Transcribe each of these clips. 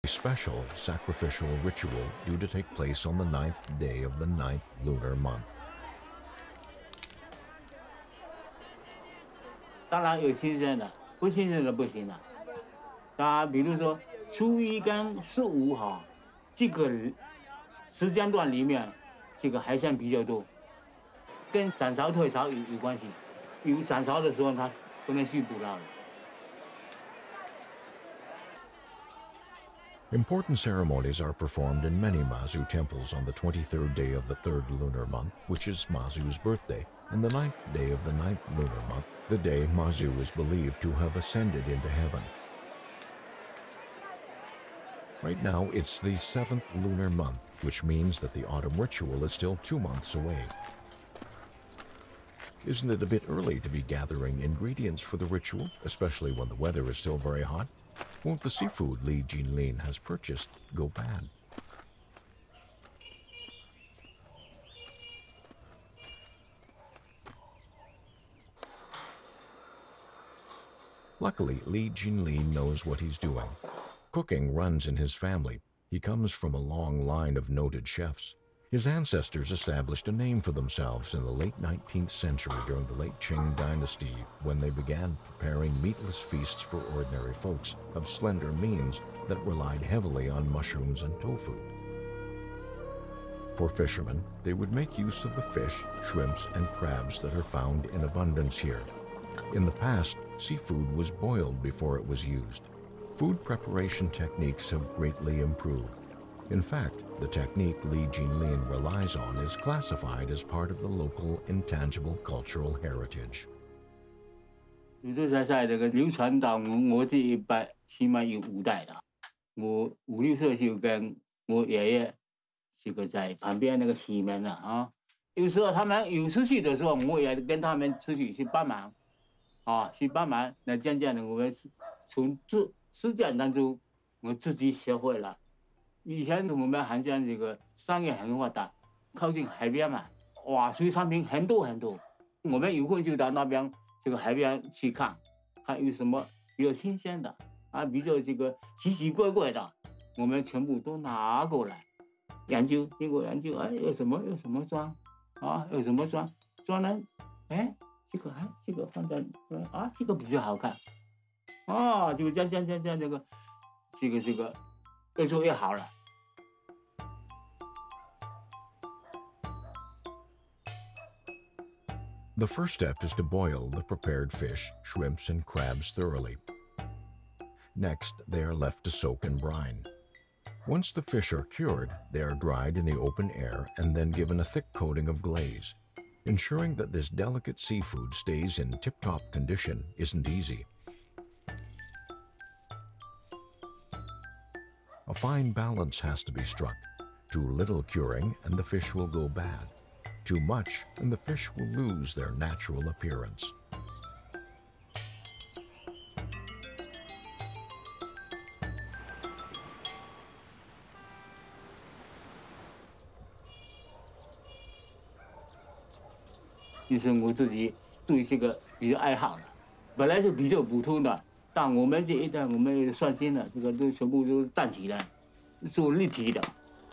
A special sacrificial ritual due to take place on the 9th day of the 9th lunar month. 当然有新鲜的，不新鲜的不行了。它比如说初一跟15哈，这个时间段里面，这个海鲜比较多，跟涨潮退潮有关系。有涨潮的时候，它不能去捕捞了。 Important ceremonies are performed in many Mazu temples on the 23rd day of the 3rd lunar month, which is Mazu's birthday, and the 9th day of the 9th lunar month, the day Mazu is believed to have ascended into heaven. Right now, it's the 7th lunar month, which means that the autumn ritual is still 2 months away. Isn't it a bit early to be gathering ingredients for the ritual, especially when the weather is still very hot? Won't the seafood Li Jinlin has purchased go bad? Luckily, Li Jinlin knows what he's doing. Cooking runs in his family. He comes from a long line of noted chefs. His ancestors established a name for themselves in the late 19th century during the late Qing dynasty when they began preparing meatless feasts for ordinary folks of slender means that relied heavily on mushrooms and tofu. For fishermen, they would make use of the fish, shrimps, and crabs that are found in abundance here. In the past, seafood was boiled before it was used. Food preparation techniques have greatly improved. In fact, the technique Li Jinlin relies on is classified as part of the local intangible cultural heritage. 泸州菜菜这个流传到我这一辈，起码有5代了。我5、6岁就跟我爷爷这个在旁边那个洗门了啊。有时候他们有出去的时候，我也跟他们出去去帮忙，啊，去帮忙。那渐渐的，我们从实践当中，我自己学会了。 以前我们杭州这个商业很发达，靠近海边嘛，哇，水产品很多很多。我们有空就到那边这个海边去看，看有什么比较新鲜的啊，比较这个奇奇怪怪的，我们全部都拿过来研究。经过研究，哎，有什么装啊？有什么装呢？哎，这个放在啊，这个比较好看啊，就这个越做越好了。 The first step is to boil the prepared fish, shrimps, and crabs thoroughly. Next, they are left to soak in brine. Once the fish are cured, they are dried in the open air and then given a thick coating of glaze. Ensuring that this delicate seafood stays in tip-top condition isn't easy. A fine balance has to be struck. Too little curing and the fish will go bad. Too much and the fish will lose their natural appearance. This是我自己对这个比较爱好的，本来是比较普通的，但我们这一代我们创新了，这个都全部都站起来，做立体的。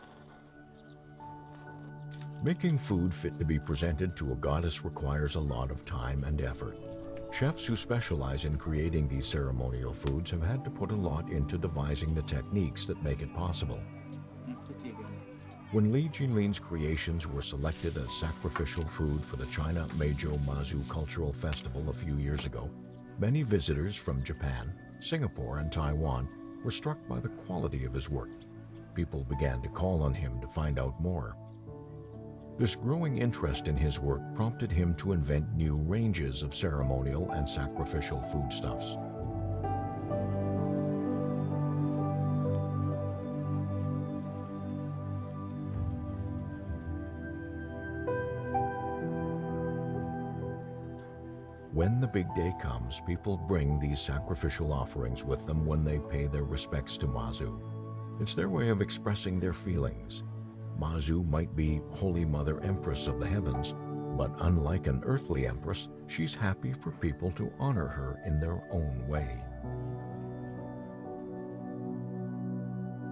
Making food fit to be presented to a goddess requires a lot of time and effort. Chefs who specialize in creating these ceremonial foods have had to put a lot into devising the techniques that make it possible. When Li Jinlin's creations were selected as sacrificial food for the China Meizhou Mazu Cultural Festival a few years ago, many visitors from Japan, Singapore, and Taiwan were struck by the quality of his work. People began to call on him to find out more. This growing interest in his work prompted him to invent new ranges of ceremonial and sacrificial foodstuffs. When the big day comes, people bring these sacrificial offerings with them when they pay their respects to Mazu. It's their way of expressing their feelings. Mazu might be Holy Mother Empress of the heavens, but unlike an earthly empress, she's happy for people to honor her in their own way.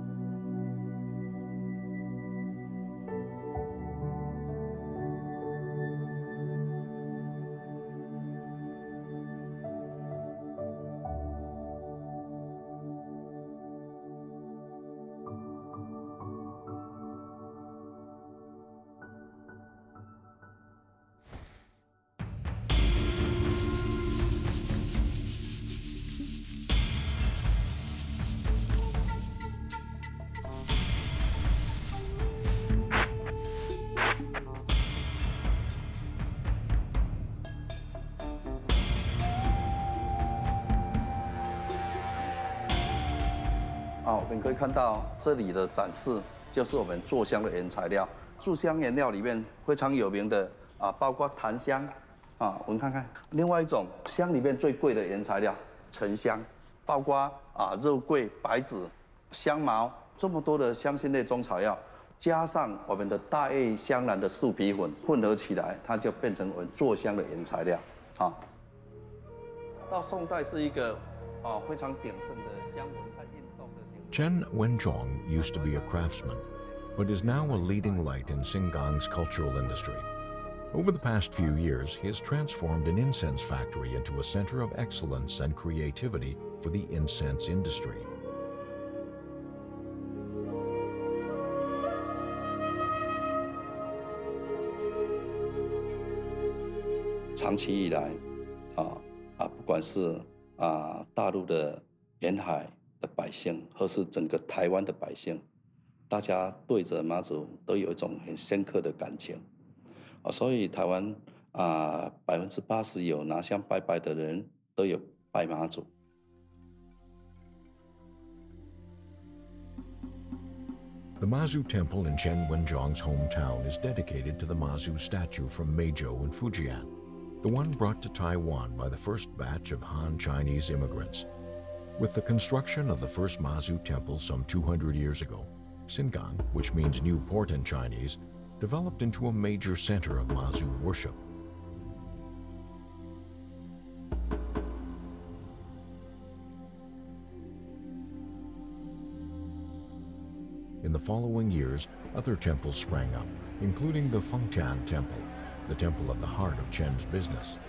我们可以看到这里的展示就是我们做香的原材料。做香原料里面非常有名的包括檀香我们看看，另外一种香里面最贵的原材料沉香，包括肉桂、白芷、香茅，这么多的香辛类中草药，加上我们的大叶香兰的树皮粉混合起来，它就变成我们做香的原材料。到宋代是一个非常鼎盛的香文和运动的兴起。 Chen Wenzhong used to be a craftsman, but is now a leading light in Singang's cultural industry. Over the past few years, he has transformed an incense factory into a center of excellence and creativity for the incense industry. 长期以来，不管是大陆的沿海的百姓，或是整个台湾的百姓，大家对着妈祖都有一种很深刻的感情。所以台湾80%有拿香拜拜的人都有拜妈祖。 The Mazu Temple in Chen Wenzhong's hometown is dedicated to the Mazu statue from Meizhou in Fujian, the one brought to Taiwan by the first batch of Han Chinese immigrants. With the construction of the first Mazu temple some 200 years ago, Singang, which means new port in Chinese, developed into a major center of Mazu worship. In the following years, other temples sprang up, including the Fengtian Temple, the temple of the heart of Chen's business.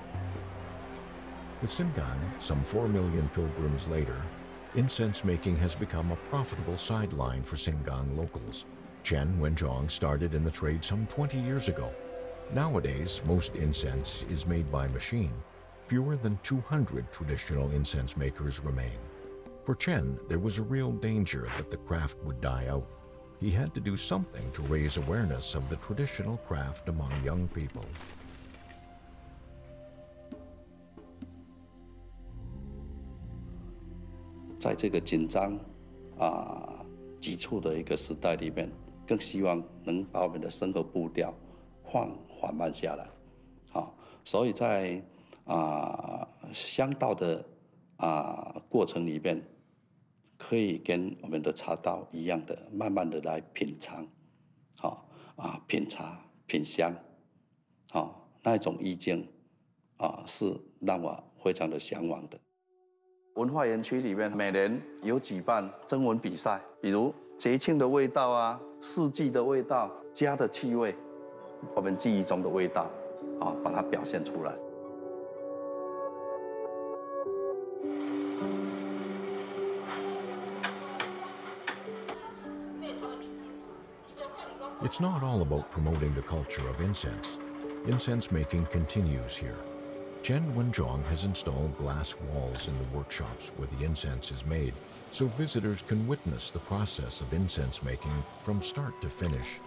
With Singang, some 4 million pilgrims later, incense making has become a profitable sideline for Singang locals. Chen Wenzhong started in the trade some 20 years ago. Nowadays, most incense is made by machine. Fewer than 200 traditional incense makers remain. For Chen, there was a real danger that the craft would die out. He had to do something to raise awareness of the traditional craft among young people. 在这个紧张急促的一个时代里面，更希望能把我们的生活步调缓慢下来。所以在香道的过程里面，可以跟我们的茶道一样的，慢慢的来品尝，品茶品香，那一种意境是让我非常的向往的。文化园区里面每年有举办征文比赛，比如节庆的味道四季的味道、家的气味，我们记忆中的味道把它表现出来。 It's not all about promoting the culture of incense. Incense making continues here. Chen Wenzhong has installed glass walls in the workshops where the incense is made, so visitors can witness the process of incense making from start to finish.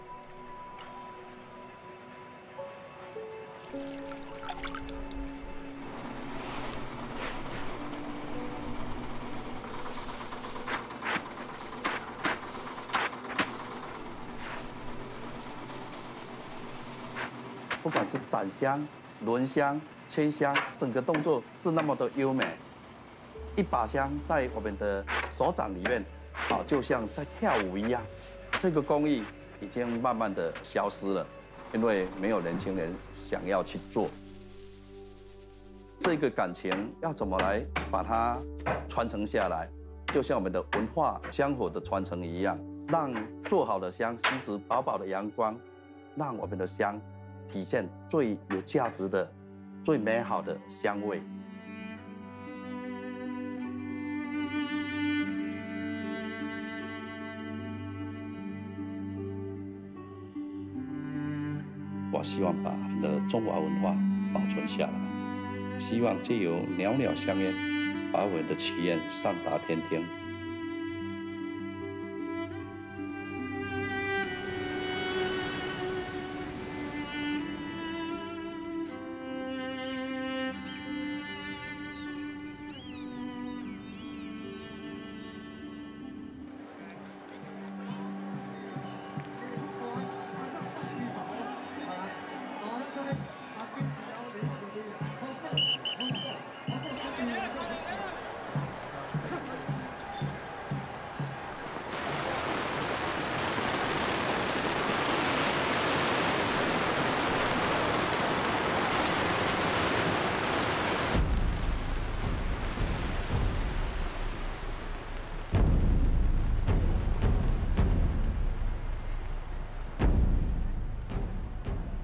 "不管是斩香、轮香、切香，整个动作是那么的优美。一把香在我们的手掌里面，就像在跳舞一样。这个工艺已经慢慢的消失了，因为没有年轻人想要去做。这个感情要怎么来把它传承下来？就像我们的文化香火的传承一样，让做好的香吸着饱饱的阳光，让我们的香体现最有价值的、最美好的香味。我希望把我们的中华文化保存下来，希望借由袅袅香烟，把我们的祈愿上达天庭。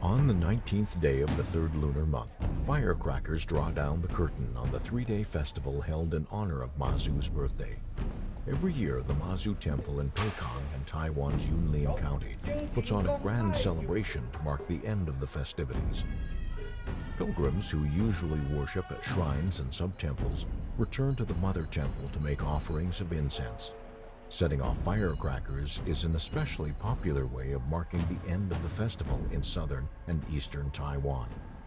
On the 19th day of the third lunar month, firecrackers draw down the curtain on the three-day festival held in honor of Mazu's birthday. Every year, the Mazu Temple in Peikang in Taiwan's Yunlin County puts on a grand celebration to mark the end of the festivities. Pilgrims who usually worship at shrines and sub-temples return to the Mother Temple to make offerings of incense. Setting off firecrackers is an especially popular way of marking the end of the festival in southern and eastern Taiwan.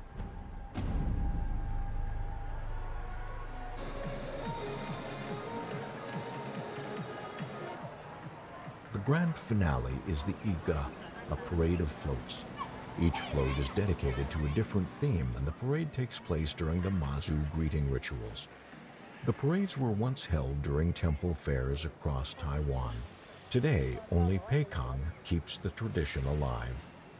The grand finale is the Iga, a parade of floats. Each float is dedicated to a different theme, and the parade takes place during the Mazu greeting rituals. The parades were once held during temple fairs across Taiwan. Today, only Peikang keeps the tradition alive.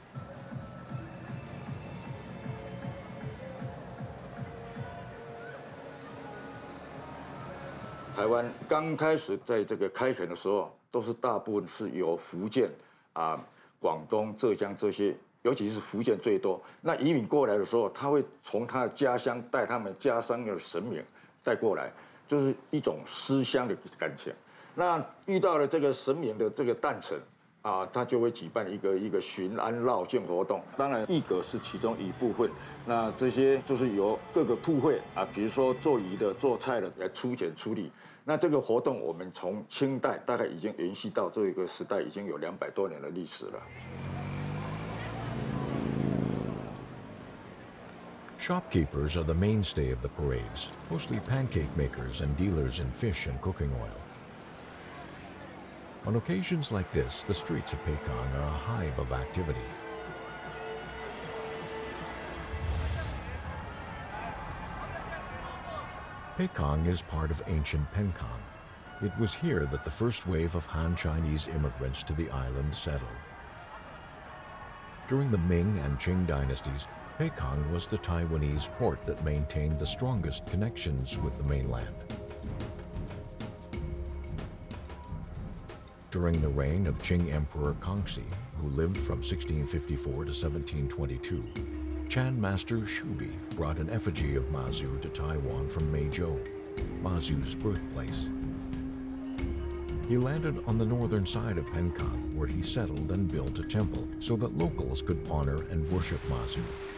台湾刚开始在这个开垦的时候，都是大部分是由福建广东、浙江这些，尤其是福建最多。那移民过来的时候，他会从他的家乡带他们家乡的神明带过来，就是一种思乡的感情。那遇到了这个神明的这个诞辰他就会举办一个巡安绕境活动。当然，义阁是其中一部分。那这些就是由各个铺会比如说做鱼的、做菜的来出钱出力。那这个活动我们从清代大概已经延续到这个时代，已经有200多年的历史了。 Shopkeepers are the mainstay of the parades, mostly pancake makers and dealers in fish and cooking oil. On occasions like this, the streets of Peikang are a hive of activity. Peikang is part of ancient Penkang. It was here that the first wave of Han Chinese immigrants to the island settled. During the Ming and Qing dynasties, Peikang was the Taiwanese port that maintained the strongest connections with the mainland. During the reign of Qing Emperor Kangxi, who lived from 1654 to 1722, Chan Master Shubi brought an effigy of Mazu to Taiwan from Meizhou, Mazu's birthplace. He landed on the northern side of Penkang, where he settled and built a temple so that locals could honor and worship Mazu.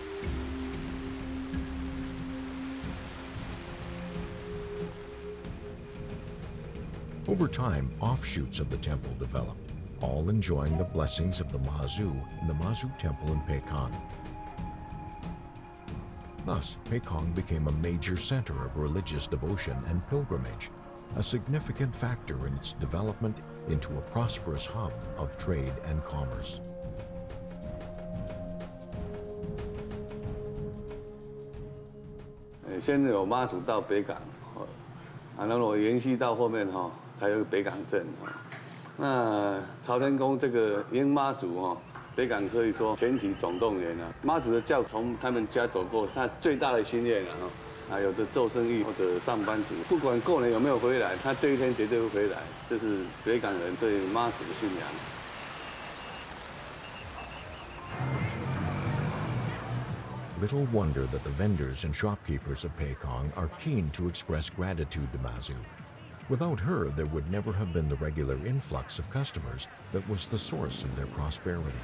Over time, offshoots of the temple developed, all enjoying the blessings of the Mazu in the Mazu Temple in Peikang. Thus, Peikang became a major center of religious devotion and pilgrimage, a significant factor in its development into a prosperous hub of trade and commerce. 先有妈祖到北港，然后延续到后面才有北港镇那朝天宫这个因妈祖北港可以说全体总动员妈祖的轿从他们家走过，他最大的心愿有的做生意或者上班族，不管过年有没有回来，他这一天绝对会回来，这是北港人对妈祖的信仰。 Little wonder that the vendors and shopkeepers of Peikang are keen to express gratitude to Mazu. Without her, there would never have been the regular influx of customers that was the source of their prosperity.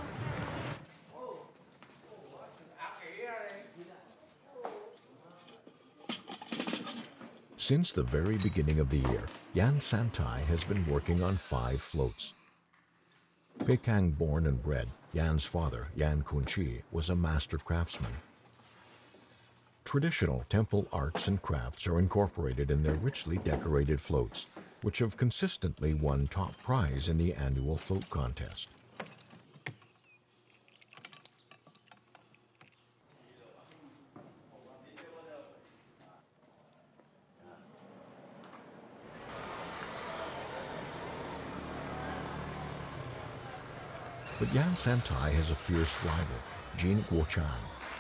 Since the very beginning of the year, Yan Santai has been working on 5 floats. Peikang born and bred, Yan's father, Yan Kunchi, was a master craftsman. Traditional temple arts and crafts are incorporated in their richly decorated floats, which have consistently won top prize in the annual float contest. But Yan Santai has a fierce rival, Jin Guochan.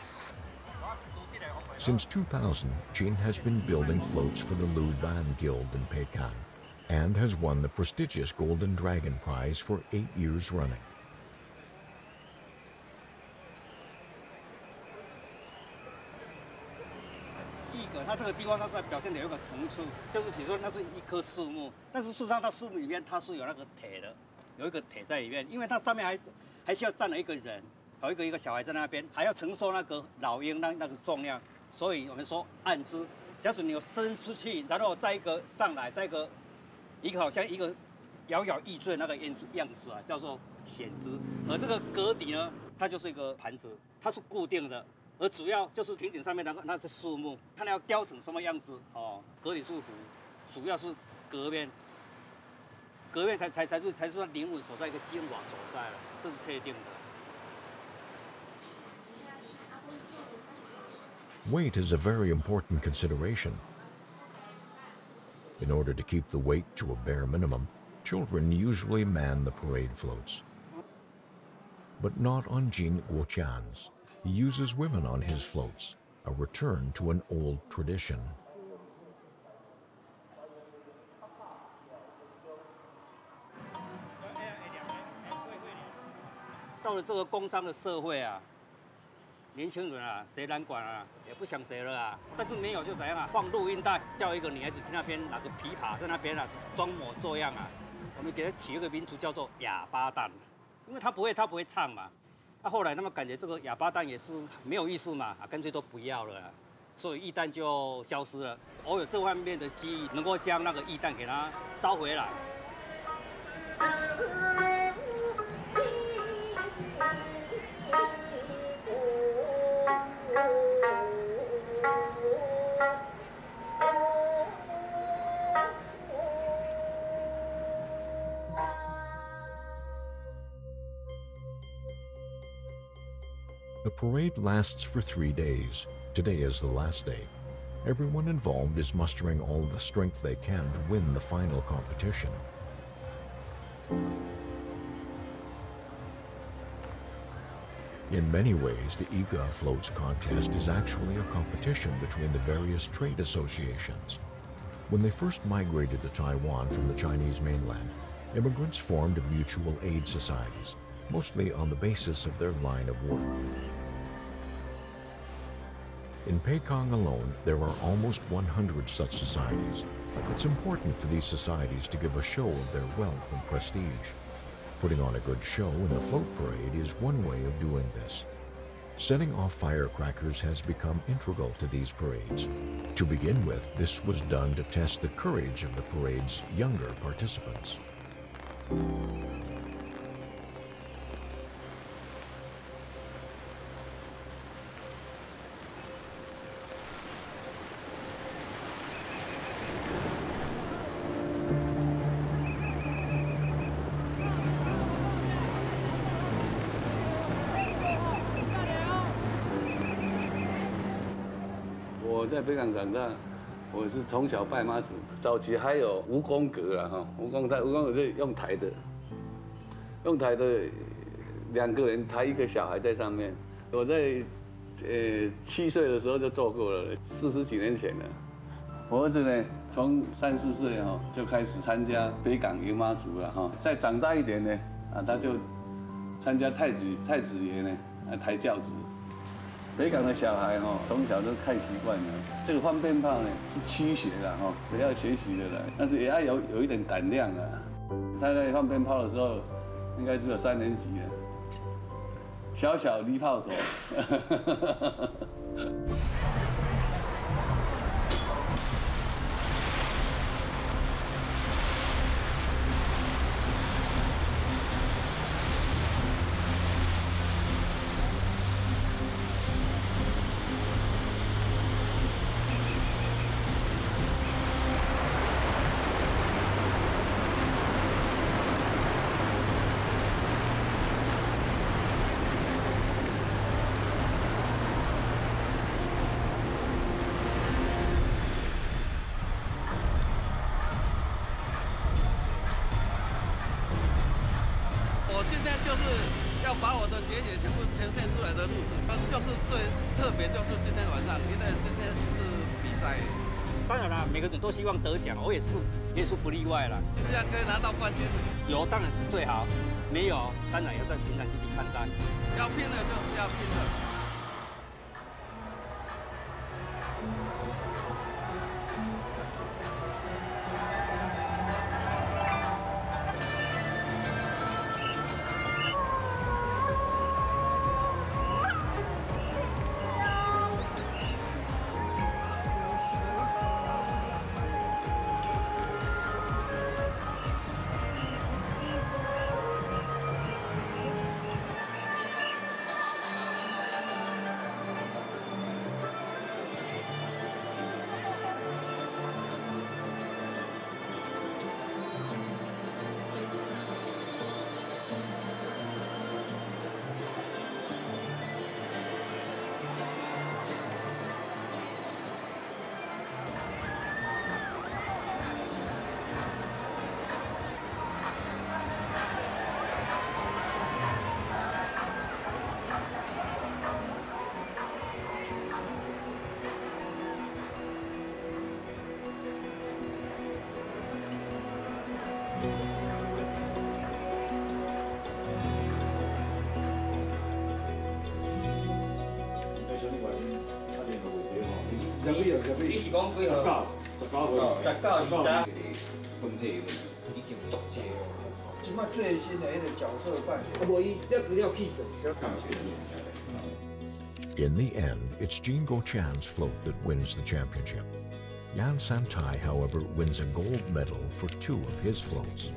Since 2000, Jin has been building floats for the Luban Guild in Peikang and has won the prestigious Golden Dragon Prize for 8 years running. 格，它这个地方它在表现的有一个层次，就是比如说那是一棵树木，但是事实上它树木里面它是有那个铁的，有一个铁在里面，因为它上面还需要站了一个人，有一个小孩在那边，还要承受那个老鹰那个重量，所以我们说暗肢，假使你有伸出去，然后再一个上来，再一个好像一个摇摇欲坠那个样子啊，叫做显肢，而这个格底呢，它就是一个盘子，它是固定的。而主要就是瓶颈上面那是树木，看要雕成什么样子哦。格里束缚，主要是格面才是灵魂所在一个精华所在了，这是确定的。 Weight is a very important consideration. In order to keep the weight to a bare minimum, children usually man the parade floats. But not on Jin Guoqian's. He uses women on his floats, a return to an old tradition. 到了这个工商的社会啊，年轻人啊，谁难管啊，也不想谁了啊。但是没有就怎样啊，放录音带，叫一个女孩子去那边拿个琵琶在那边啊，装模作样啊。我们给她起一个名字叫做哑巴蛋，因为她不会唱嘛。后来他们感觉这个哑巴蛋也是没有意思嘛，干脆都不要了，所以艺蛋就消失了。偶有这方面的机遇，能够将那个艺蛋给它招回来。 The parade lasts for 3 days. Today is the last day. Everyone involved is mustering all the strength they can to win the final competition. In many ways, the Iga Floats contest is actually a competition between the various trade associations. When they first migrated to Taiwan from the Chinese mainland, immigrants formed mutual aid societies, mostly on the basis of their line of work. In Pekong alone, there are almost 100 such societies. It's important for these societies to give a show of their wealth and prestige. Putting on a good show in the float parade is one way of doing this. Setting off firecrackers has become integral to these parades. To begin with, this was done to test the courage of the parade's younger participants. 我在北港长大，我是从小拜妈祖，早期还有蜈蚣阁啦哈，蜈蚣阁是用抬的2个人抬一个小孩在上面。我在7岁的时候就做过了，40几年前了。我儿子呢，从3、4岁哈就开始参加北港迎妈祖了哈，再长大一点呢，他就参加太子爷呢，抬轿子。北港的小孩哈，从小都看习惯了。这个放鞭炮呢是驱邪的哈，不要学习的啦，但是也要有一点胆量啊。他在放鞭炮的时候，应该只有3年级了，小离炮手。 把我的节节全部呈现出来的路子，就是最特别，就是今天晚上，因为今天是比赛。 当然啦，每个人都希望得奖，我也是不例外了。 这样可以拿到冠军， 有当然最好，没有当然要在平常心去看待。 要拼的就是要拼的。 你是讲几号？19号。分配已经足济哦。即摆最新的迄个角色扮演，无伊这不要气势。 In the end, it's Jean Gochan's float that wins the championship. Yan Santai, however, wins a gold medal for 2 of his floats.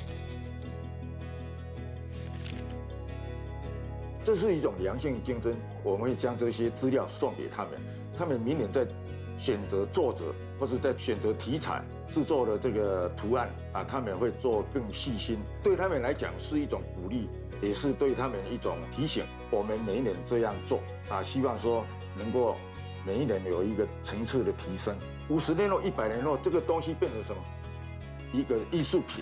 这是一种良性竞争，我们会将这些资料送给他们，他们明年在选择作者或是在选择题材、制作的这个图案啊，他们会做更细心，对他们来讲是一种鼓励，也是对他们一种提醒。我们每一年这样做啊，希望说能够每一年有一个层次的提升。50年后、100年后，这个东西变成什么？一个艺术品。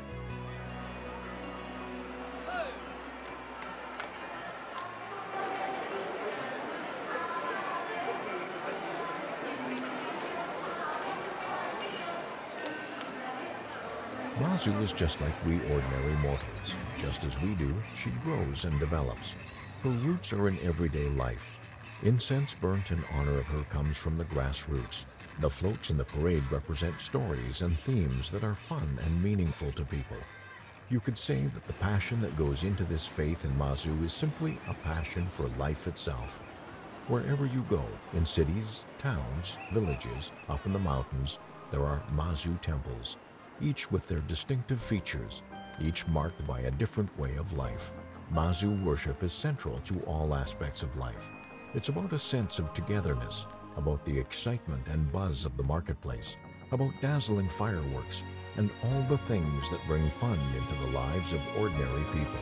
Mazu is just like we ordinary mortals. Just as we do, she grows and develops. Her roots are in everyday life. Incense burnt in honor of her comes from the grassroots. The floats in the parade represent stories and themes that are fun and meaningful to people. You could say that the passion that goes into this faith in Mazu is simply a passion for life itself. Wherever you go, in cities, towns, villages, up in the mountains, there are Mazu temples, each with their distinctive features, each marked by a different way of life. Mazu worship is central to all aspects of life. It's about a sense of togetherness, about the excitement and buzz of the marketplace, about dazzling fireworks, and all the things that bring fun into the lives of ordinary people.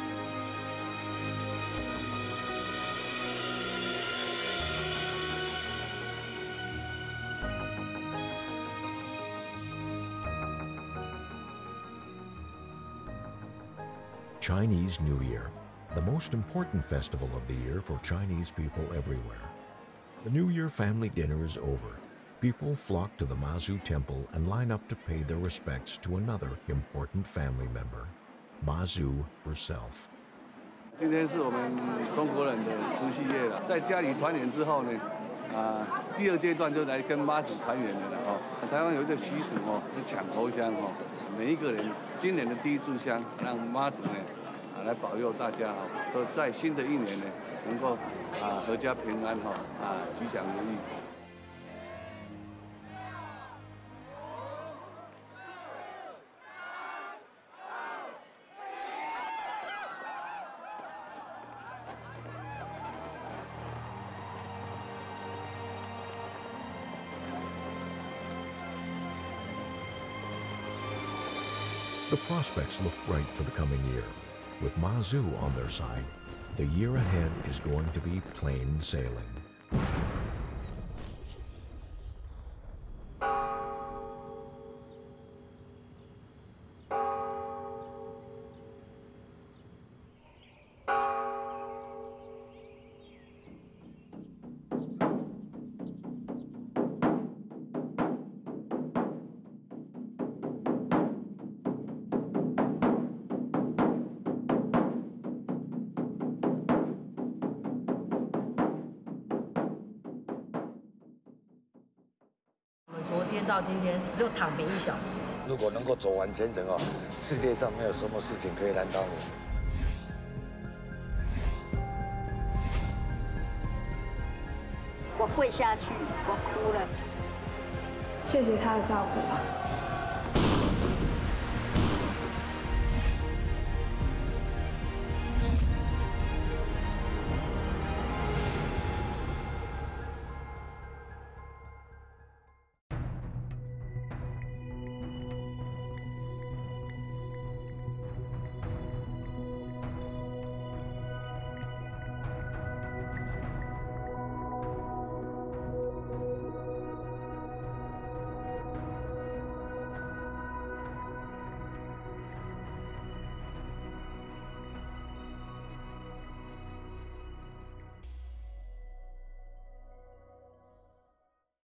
Chinese New Year, the most important festival of the year for Chinese people everywhere. The New Year family dinner is over. People flock to the Mazu temple and line up to pay their respects to another important family member, Mazu herself. 今天是我们中国人的除夕夜了，在家里团圆之后呢，第二阶段就来跟妈祖团圆的了哦。台湾有一个习俗哦，是抢头香哦，每一个人今年的第一炷香，让妈祖呢来保佑大家哦，都在新的一年呢能够阖家平安哈吉祥如意。 The prospects look bright for the coming year. With Mazu on their side, the year ahead is going to be plain sailing. 到今天只有躺平1小时。 如果能够走完全程哦，世界上没有什么事情可以难倒你。 我跪下去，我哭了。 谢谢他的照顾。